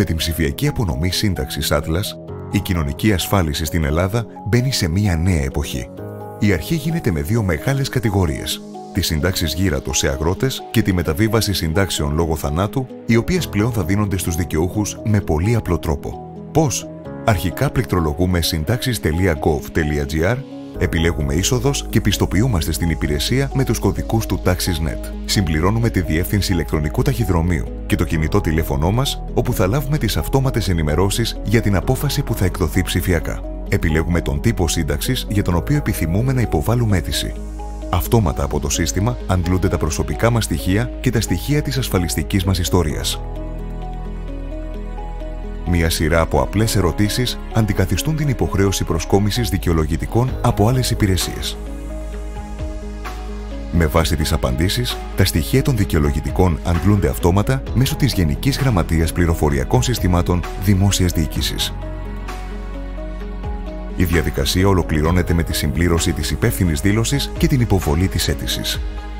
Με την ψηφιακή απονομή σύνταξης Atlas, η κοινωνική ασφάλιση στην Ελλάδα μπαίνει σε μια νέα εποχή. Η αρχή γίνεται με δύο μεγάλες κατηγορίες: τις συντάξεις γύρατος σε αγρότες και τη μεταβίβαση συντάξεων λόγω θανάτου, οι οποίες πλέον θα δίνονται στους δικαιούχους με πολύ απλό τρόπο. Πώς? Αρχικά πληκτρολογούμε συντάξεις.gov.gr, επιλέγουμε είσοδος και πιστοποιούμαστε στην υπηρεσία με τους κωδικούς του TaxisNet. Συμπληρώνουμε τη διεύθυνση ηλεκτρονικού ταχυδρομείου και το κινητό τηλέφωνό μας, όπου θα λάβουμε τις αυτόματες ενημερώσεις για την απόφαση που θα εκδοθεί ψηφιακά. Επιλέγουμε τον τύπο σύνταξης για τον οποίο επιθυμούμε να υποβάλουμε αίτηση. Αυτόματα από το σύστημα αντλούνται τα προσωπικά μας στοιχεία και τα στοιχεία της ασφαλιστικής μας ιστορίας. Μια σειρά από απλές ερωτήσεις αντικαθιστούν την υποχρέωση προσκόμισης δικαιολογητικών από άλλες υπηρεσίες. Με βάση τις απαντήσεις, τα στοιχεία των δικαιολογητικών αντλούνται αυτόματα μέσω της Γενικής Γραμματείας Πληροφοριακών Συστημάτων Δημόσιας Διοίκησης. Η διαδικασία ολοκληρώνεται με τη συμπλήρωση της υπεύθυνης δήλωσης και την υποβολή της αίτησης.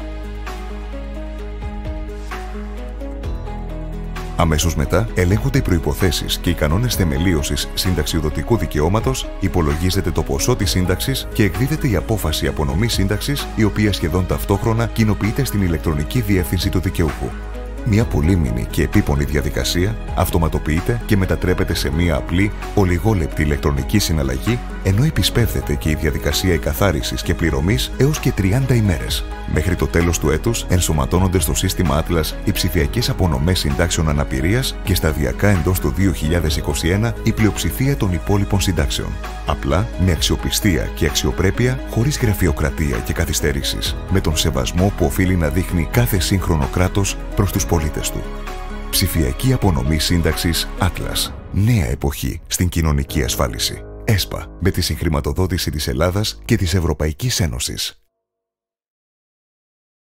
Αμέσως μετά, ελέγχονται οι προϋποθέσεις και οι κανόνες θεμελίωσης συνταξιοδοτικού δικαιώματος, υπολογίζεται το ποσό της σύνταξης και εκδίδεται η απόφαση απονομής σύνταξης, η οποία σχεδόν ταυτόχρονα κοινοποιείται στην ηλεκτρονική διεύθυνση του δικαιούχου. Μια πολύμηνη και επίπονη διαδικασία αυτοματοποιείται και μετατρέπεται σε μια απλή, ολιγόλεπτη ηλεκτρονική συναλλαγή, ενώ επισπεύδεται και η διαδικασία εκαθάρισης και πληρωμής έως και 30 ημέρες. Μέχρι το τέλος του έτους ενσωματώνονται στο σύστημα Atlas οι ψηφιακές απονομές συντάξεων αναπηρίας και σταδιακά εντός του 2021 η πλειοψηφία των υπόλοιπων συντάξεων. Απλά, με αξιοπιστία και αξιοπρέπεια, χωρίς γραφειοκρατία και καθυστερήσεις, με τον σεβασμό που οφείλει να δείχνει κάθε σύγχρονο κράτος προς τους πολίτες του. Ψηφιακή απονομή σύνταξης Atlas. Νέα εποχή στην κοινωνική ασφάλιση. ΕΣΠΑ, με τη συγχρηματοδότηση της Ελλάδας και της Ευρωπαϊκής Ένωσης.